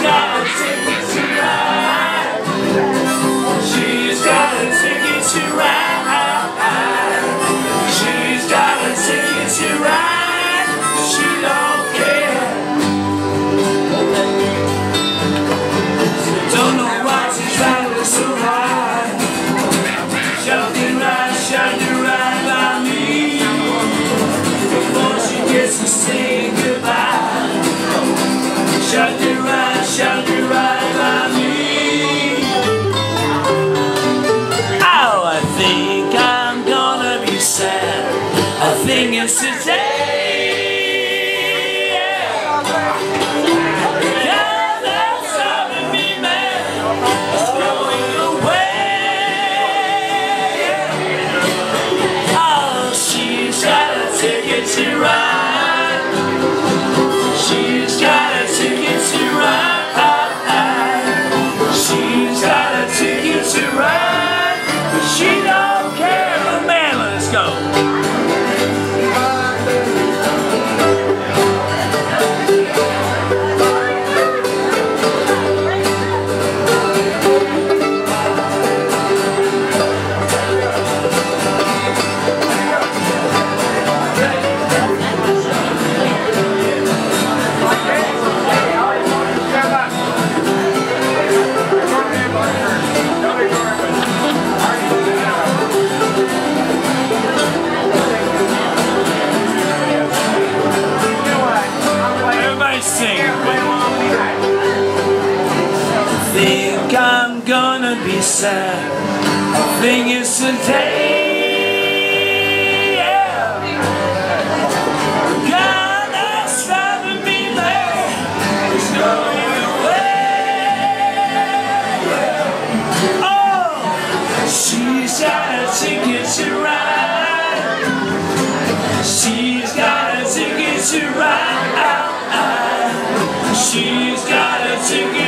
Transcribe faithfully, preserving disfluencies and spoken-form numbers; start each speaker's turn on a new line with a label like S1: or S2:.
S1: got a ticket to ride. She's got a ticket to ride. She's got a ticket to ride. She don't care. Don't know why she's riding so hard. Shouting right, shouting right by me. Before she gets to say goodbye. Shouting right, shouting right by me. Oh, I think I'm gonna be sad. I think it's today. To ride. She's got a ticket to ride. She's got a ticket to ride, but she don't care. Oh man, let's go. I think I'm gonna be sad. I think it's today. Yeah. God, that's driving me mad. It's going away. Oh, she's got a ticket to ride. She's got a ticket to ride. She's got a ticket.